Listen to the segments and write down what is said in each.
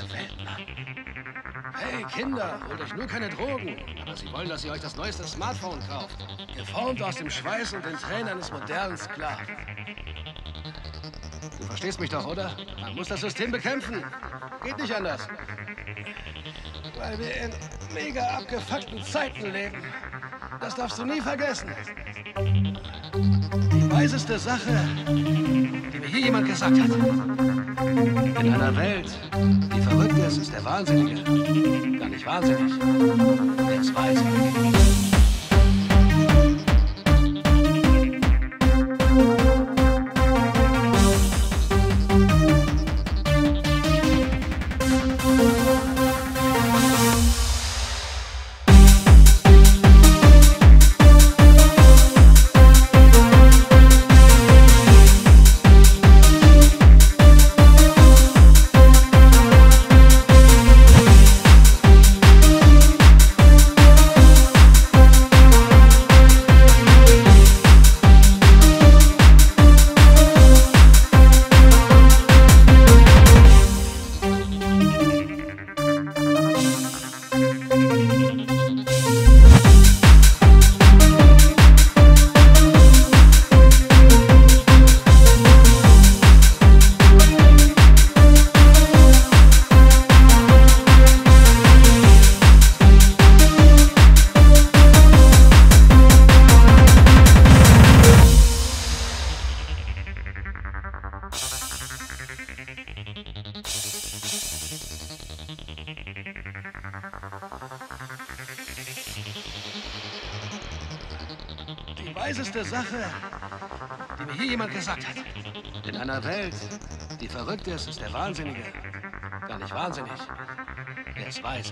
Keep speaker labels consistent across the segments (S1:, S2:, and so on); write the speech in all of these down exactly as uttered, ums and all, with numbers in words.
S1: Weltmann. Hey Kinder, holt euch nur keine Drogen. Aber sie wollen, dass ihr euch das neueste Smartphone kauft. Geformt aus dem Schweiß und den Tränen eines modernen Sklaven. Du verstehst mich doch, oder? Man muss das System bekämpfen. Geht nicht anders. Weil wir in mega abgefuckten Zeiten leben. Das darfst du nie vergessen. Die weiseste Sache, die mir hier jemand gesagt hat. In einer Welt, die verrückt ist, ist der Wahnsinnige gar nicht wahnsinnig. Er ist weise. Die weiseste Sache, die mir hier jemand gesagt hat. In einer Welt, die verrückt ist, ist der Wahnsinnige gar nicht wahnsinnig. Er ist weise.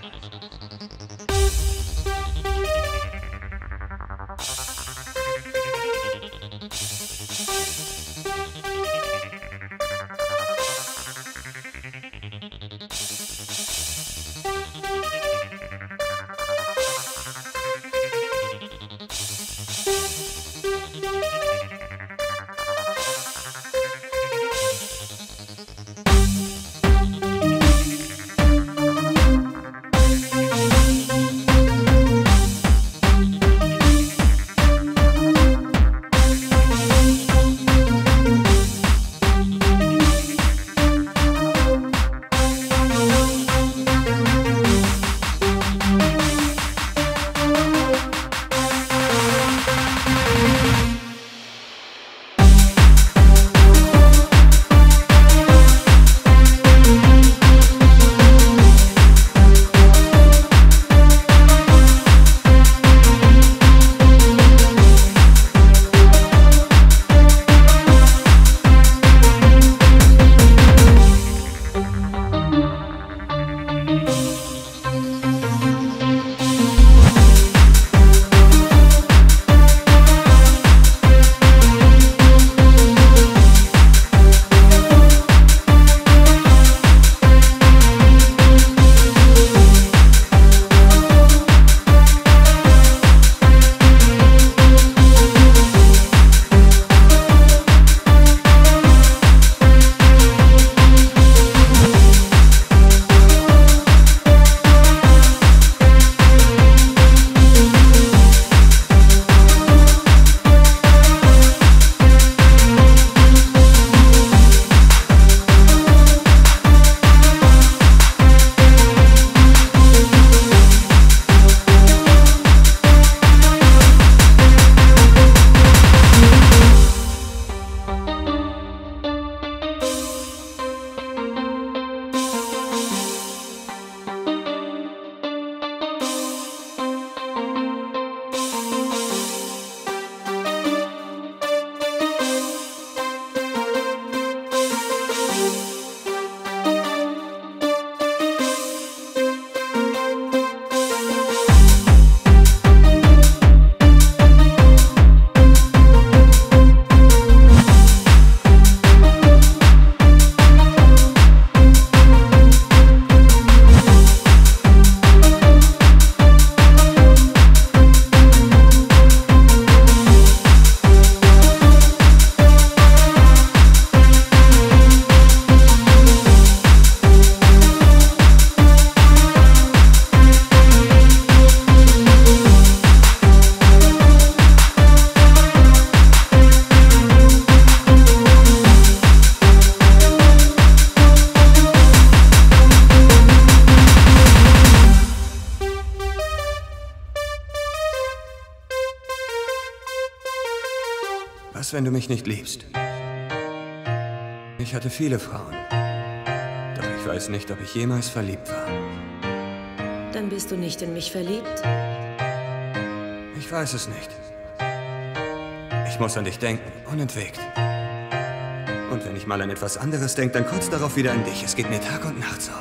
S2: Was, wenn du mich nicht liebst? Ich hatte viele Frauen. Doch ich weiß nicht, ob ich jemals verliebt war.
S3: Dann bist du nicht in mich verliebt?
S2: Ich weiß es nicht. Ich muss an dich denken, unentwegt. Und wenn ich mal an etwas anderes denke, dann kurz darauf wieder an dich. Es geht mir Tag und Nacht so.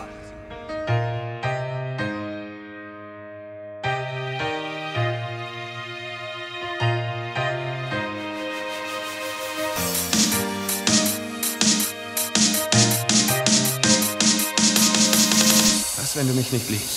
S2: Was, wenn du mich nicht liebst?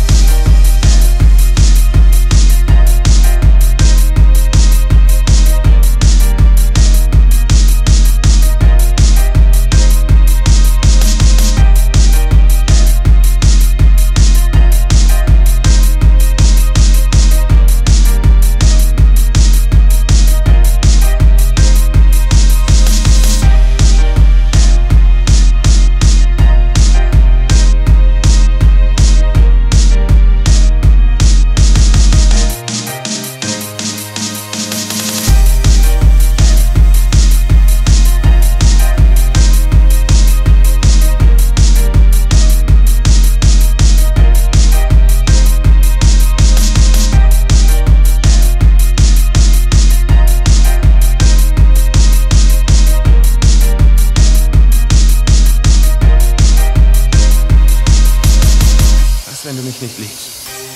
S2: Wenn du mich nicht liebst.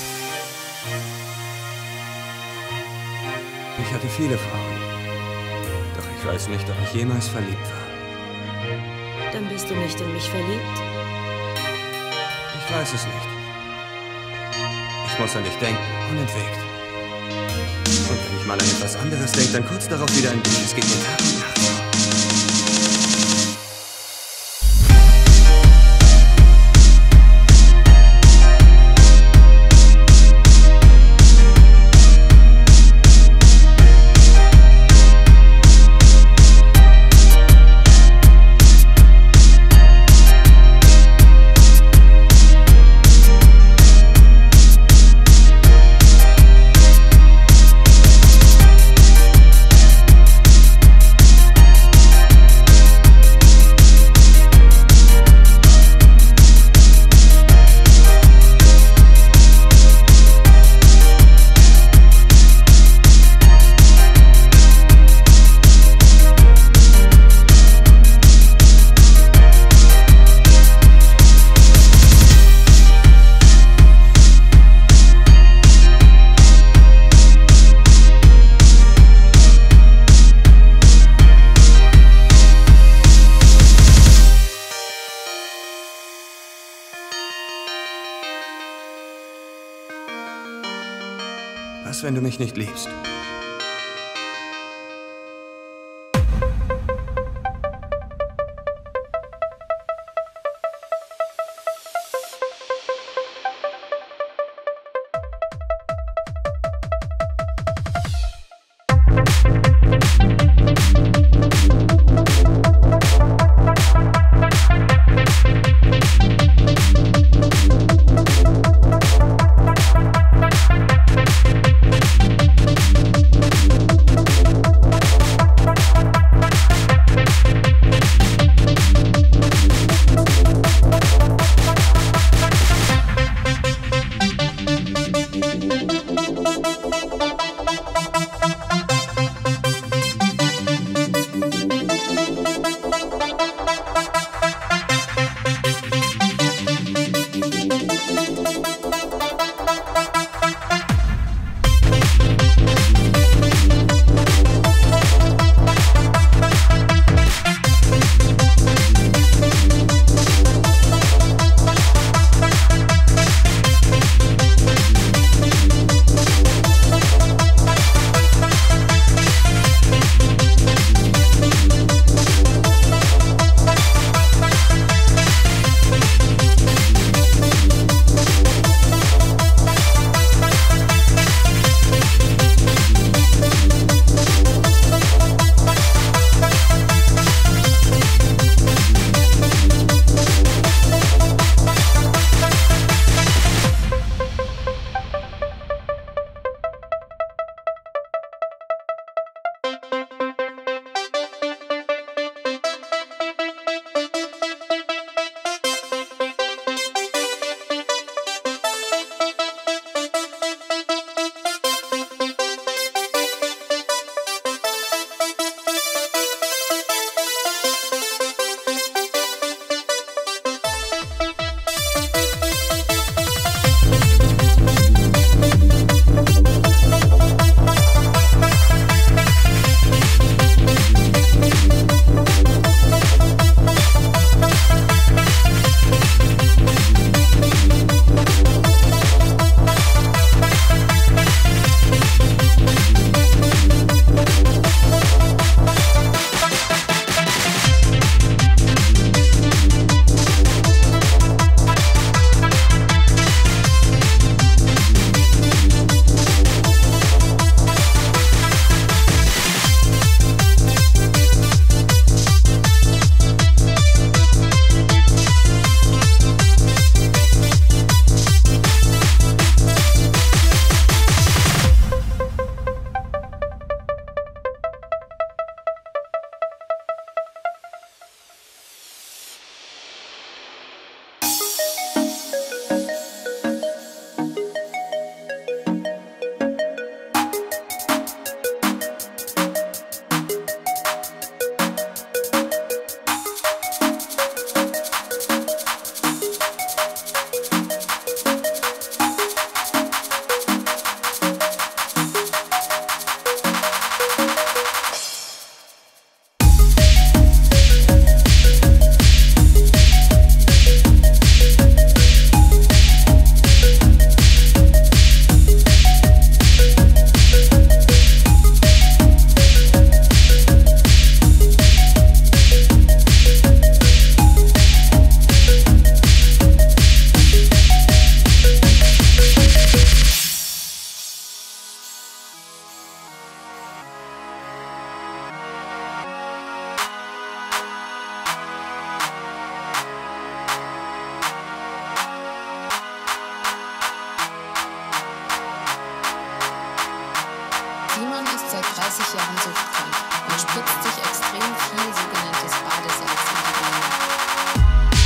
S2: Ich hatte viele Frauen. Doch ich weiß nicht, ob ich jemals verliebt war.
S3: Dann bist du nicht in mich verliebt?
S2: Ich weiß es nicht. Ich muss an dich denken, unentwegt. Und wenn ich mal an etwas anderes denke, dann kurz darauf wieder an dich. Es geht mir Tag und Nacht so. Was, wenn du mich nicht liebst?
S4: Jahren suchtkrank. Man spritzt sich extrem viel sogenanntes Badesalz in die Beine.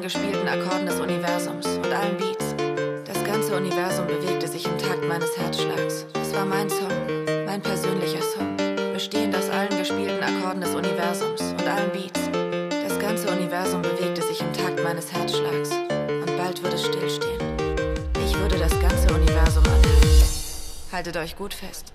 S5: gespielten Akkorden des Universums und allen Beats. Das ganze Universum bewegte sich im Takt meines Herzschlags. Es war mein Song, mein persönlicher Song, bestehend aus allen gespielten Akkorden des Universums und allen Beats. Das ganze Universum bewegte sich im Takt meines Herzschlags und bald würde es stillstehen. Ich würde das ganze Universum anhalten. Haltet euch gut fest.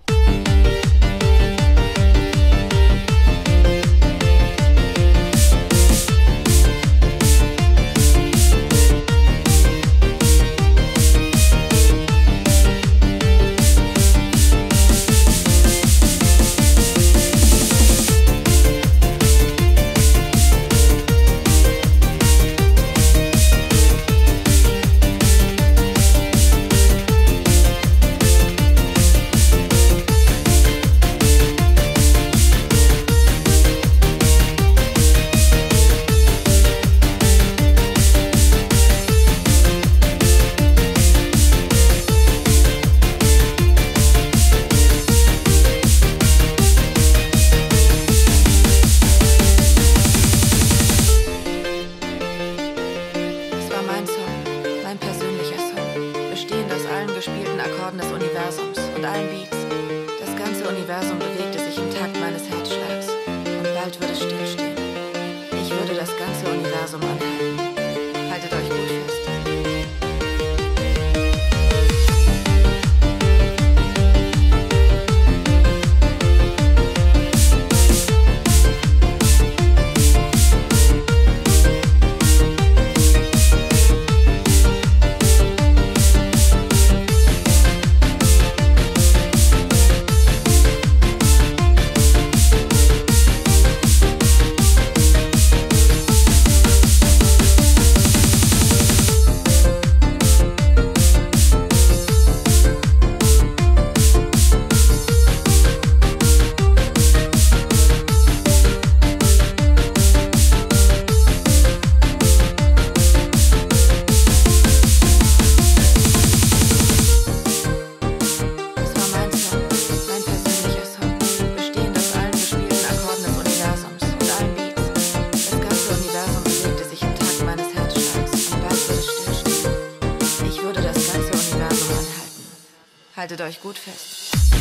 S5: Haltet euch gut fest.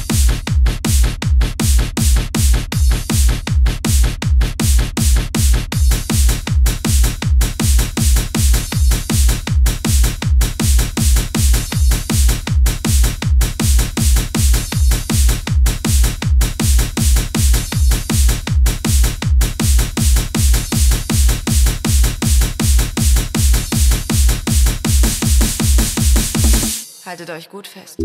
S5: Haltet euch gut fest.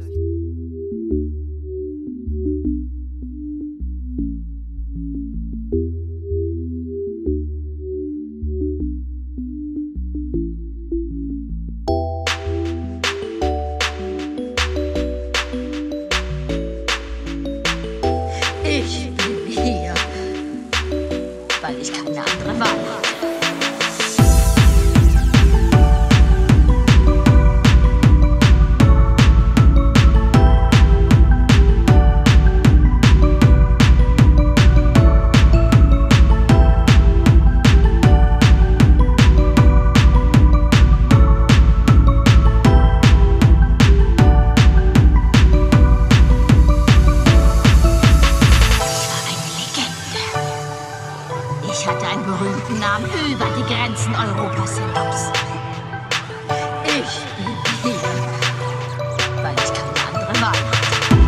S6: Ich bin hier, weil ich keine andere Wahl habe. Ich hatte einen berühmten Namen über die Grenzen Europas hinaus. Ich bin hier, weil ich keine andere Wahl hatte.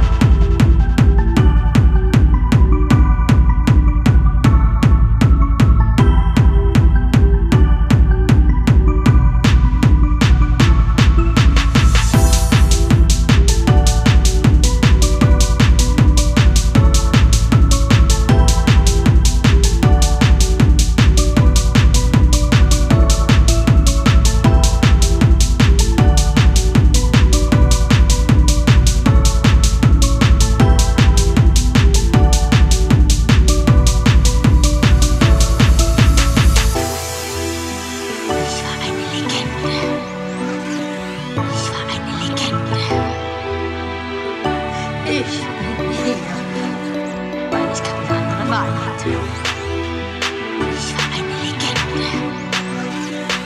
S6: Ich bin hier, weil ich keine andere Wahl hatte. Ich war eine Legende.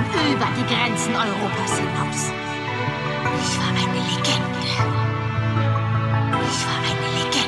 S6: Namen über die Grenzen Europas hinaus. Ich war eine Legende. Ich war eine Legende.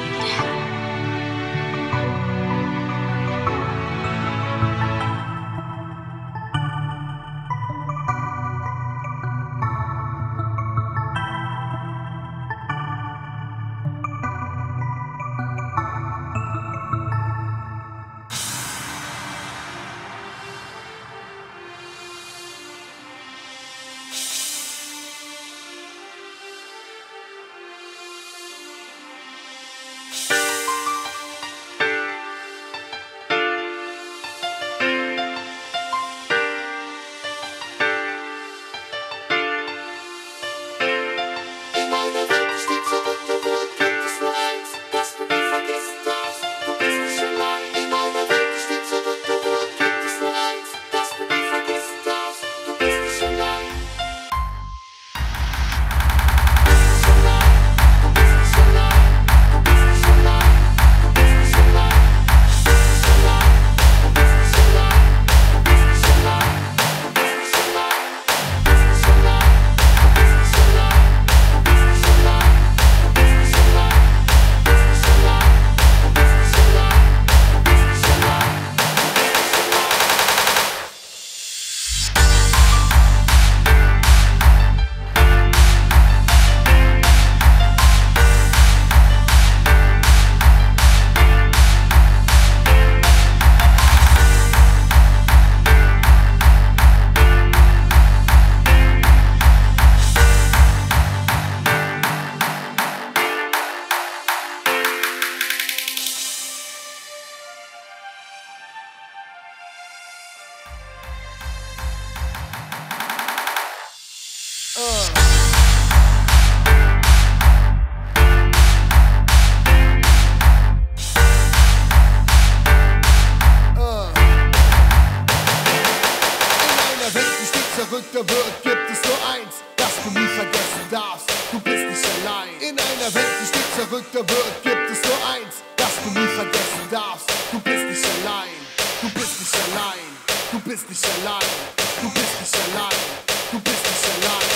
S7: verrückter wird, gibt es nur eins, das du nie vergessen darfst. Du bist nicht allein. In einer Welt, die stets verrückter wird, gibt es nur eins, das du nie vergessen darfst. Du bist nicht allein. Du bist nicht allein. Du bist nicht allein. Du bist nicht allein. Du bist nicht allein.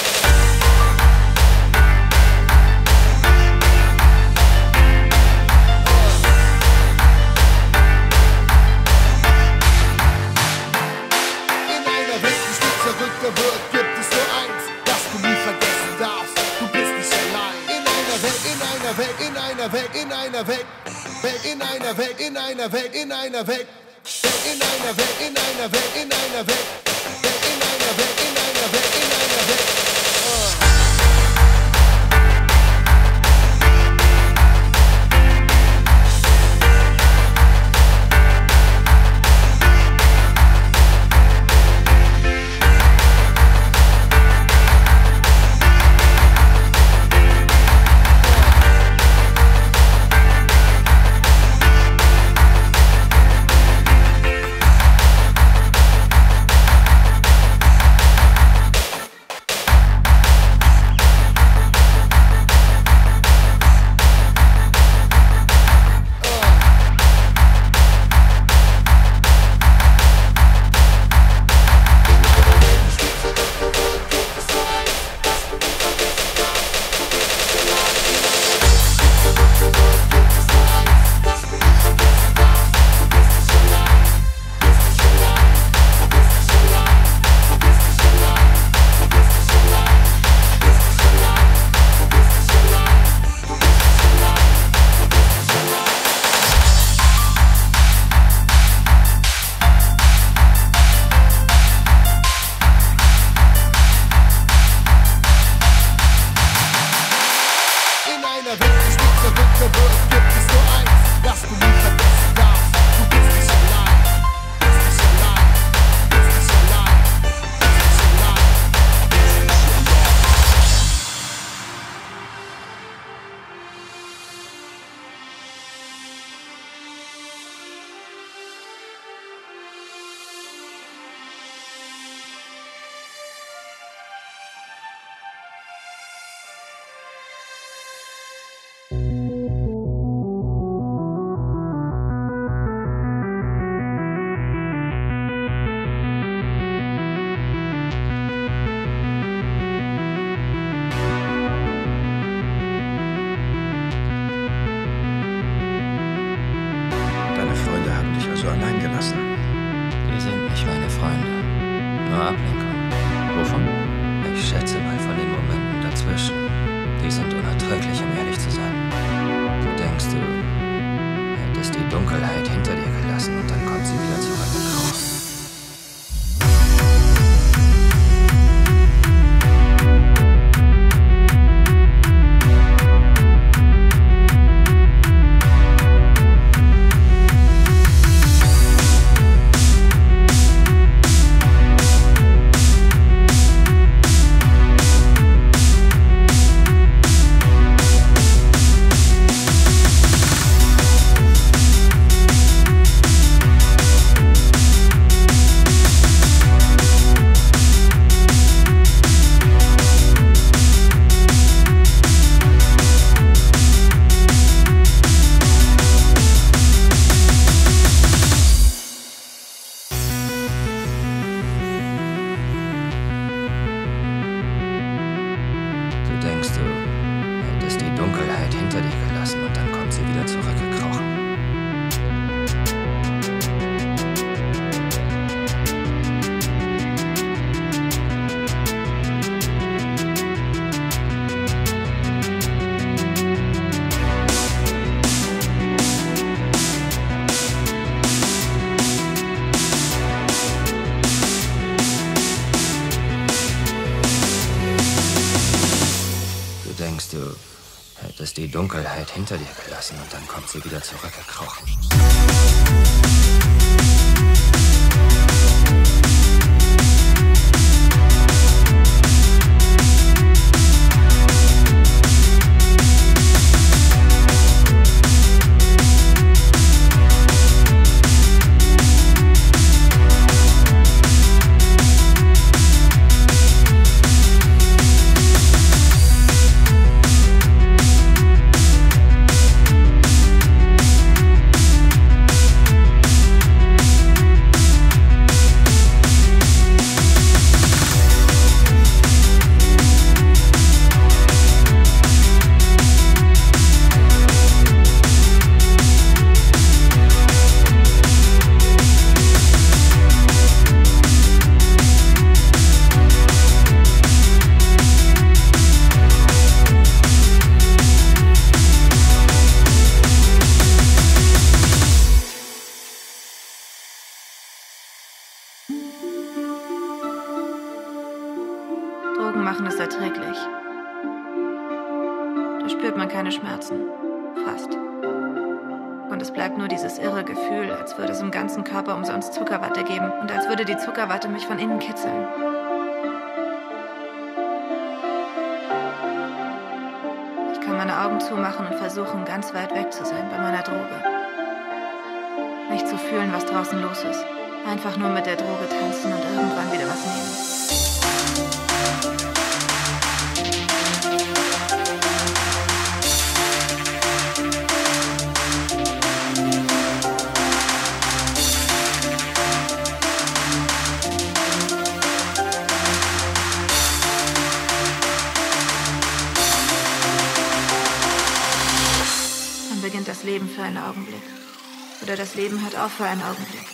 S7: Wird, gibt es nur eins, das du nie vergessen darfst. Du bist nicht allein. In einer Welt, in einer Welt, in einer Welt, in einer Welt, Welt, in einer Welt, in einer Welt, in einer Welt, Welt, in einer Welt, in einer Welt, in einer Welt, Welt, in einer Welt, in einer Welt, in einer Welt.
S8: lassen. Die sind nicht meine Freunde. Nur Ablenkung. Wovon? Ich schätze mal von den Momenten dazwischen. Die sind unerträglich, um ehrlich zu sein. Du denkst, du hättest die Dunkelheit hinter dir gelassen und dann kommt sie wieder zurückgekrochen. Die Dunkelheit hinter dir gelassen und dann kommt sie wieder zurückgekrochen.
S5: Drogen machen es erträglich. Da spürt man keine Schmerzen. Fast. Und es bleibt nur dieses irre Gefühl, als würde es im ganzen Körper umsonst Zuckerwatte geben und als würde die Zuckerwatte mich von innen kitzeln. Ich kann meine Augen zumachen und versuchen, ganz weit weg zu sein bei meiner Droge. Nicht zu fühlen, was draußen los ist. Einfach nur mit der Droge tanzen und irgendwann wieder was nehmen. Dann beginnt das Leben für einen Augenblick. Oder das Leben hört auf für einen Augenblick.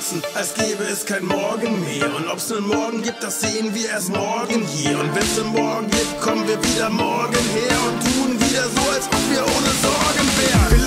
S9: lassen, als gäbe es kein Morgen mehr. Und ob's einen Morgen gibt, das sehen wir erst morgen hier. Und wenn's einen Morgen gibt, kommen wir wieder morgen her und tun wieder so, als ob wir ohne Sorgen wären.